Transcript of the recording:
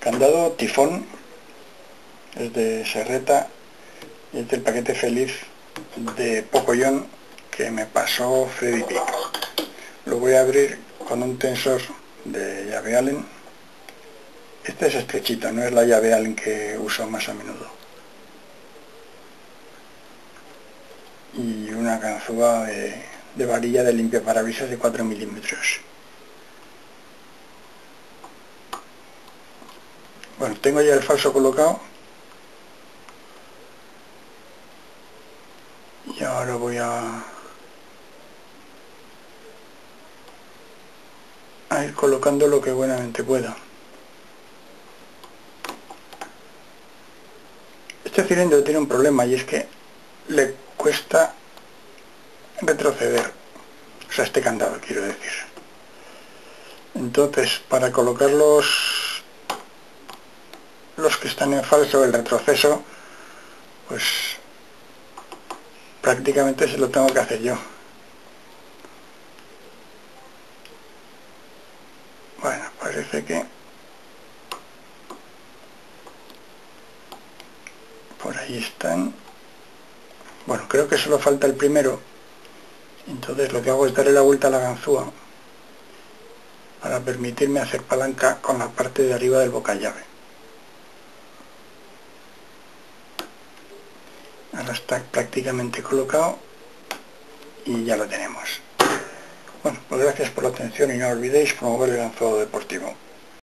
Candado Tifón, es de Serreta y es del paquete feliz de Pocoyón que me pasó Freddy Pick. Lo voy a abrir con un tensor de llave Allen. Este es estrechito, no es la llave Allen que uso más a menudo. Y una ganzúa de varilla de limpiaparabrisas de 4 milímetros. Bueno, tengo ya el falso colocado. Y ahora voy a ir colocando lo que buenamente pueda. Este cilindro tiene un problema y es que le cuesta retroceder. O sea, este candado, quiero decir. Entonces, para colocar los que están en falso, el retroceso, pues prácticamente se lo tengo que hacer yo. Bueno, parece que por ahí están. Bueno, creo que solo falta el primero. Entonces lo que hago es darle la vuelta a la ganzúa para permitirme hacer palanca con la parte de arriba del bocallave. Ahora está prácticamente colocado y ya lo tenemos. Bueno, pues gracias por la atención y no olvidéis promover el lanzado deportivo.